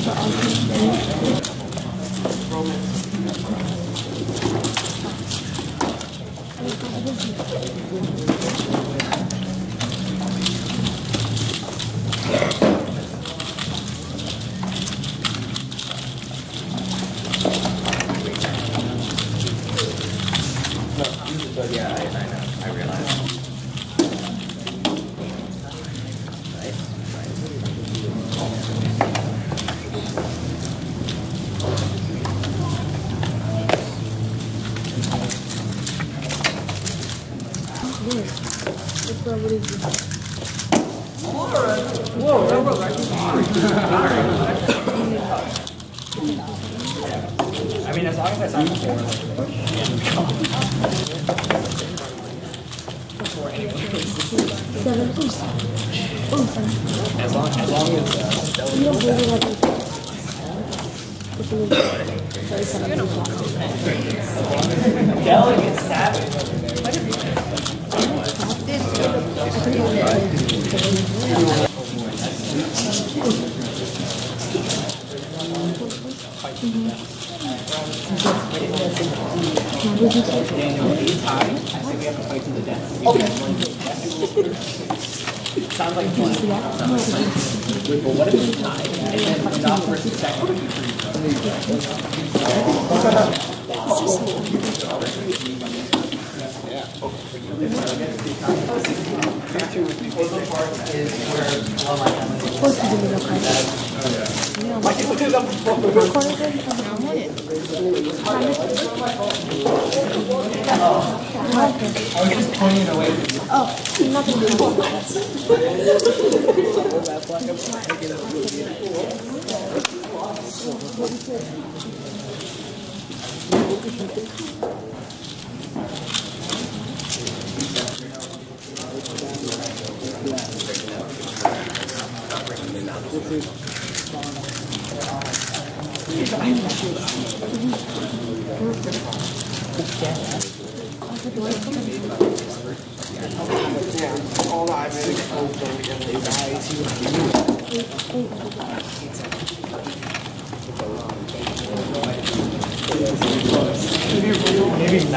Yeah, I know. I realize. Whoa, that was I mean, as long as I sign before, as long as delegate savage. Daniel, he's high. I say we have to fight to the death. Okay. Sounds like fun. But what if it's tied? And then not versus second. I was just pointing away from you. Oh, not going to do all I really hope that we get the guys Maybe